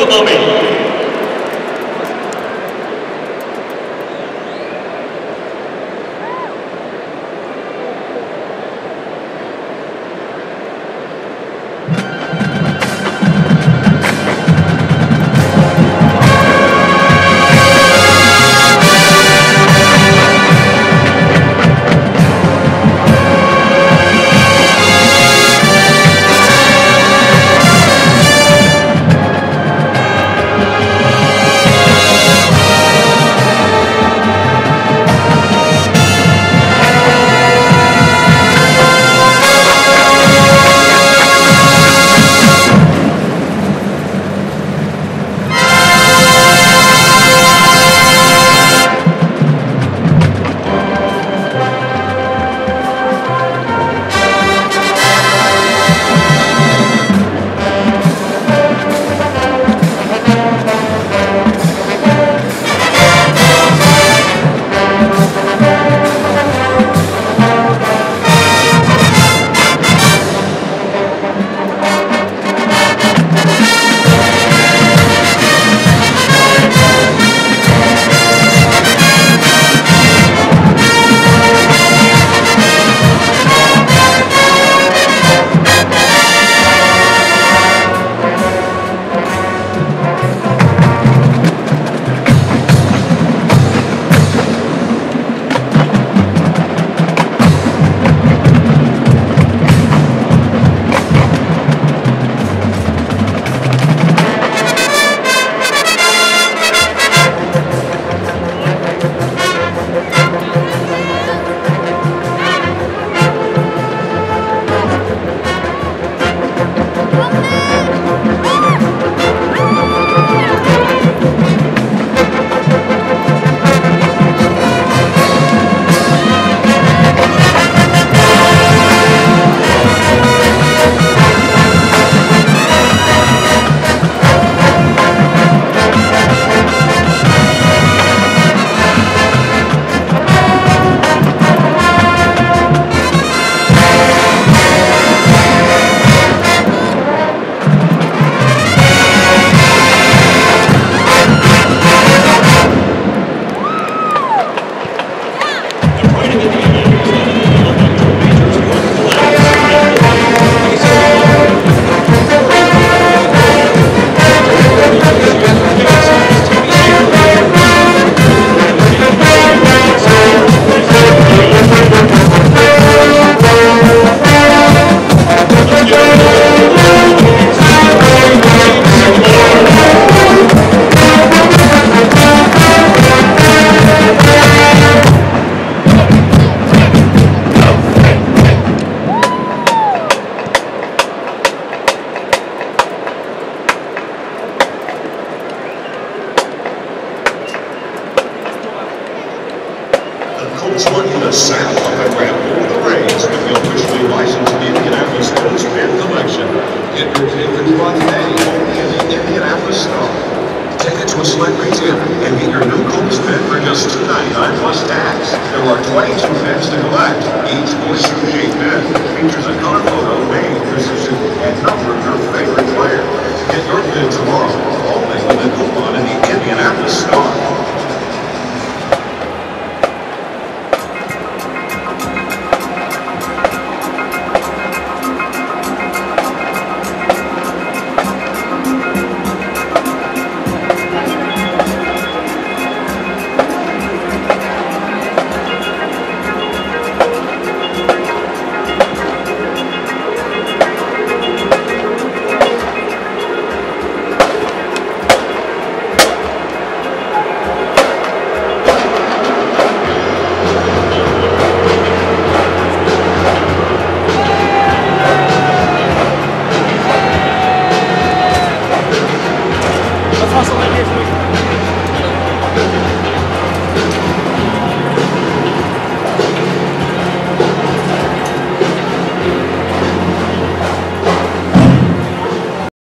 the Mummy. The sound of the Grand Over the Rays with the officially licensed Indianapolis Colts Beer Collection. Get your tickets by today only in the Indianapolis Star. Tickets with select retailer and get your new Colts bid for just $2.99 plus tax. There are 22 bids to collect. Each voice-shaped bid features a color photo, name, position, and number of your favorite player. Get your bid tomorrow only with a coupon in the Indianapolis Star. Hustle like this,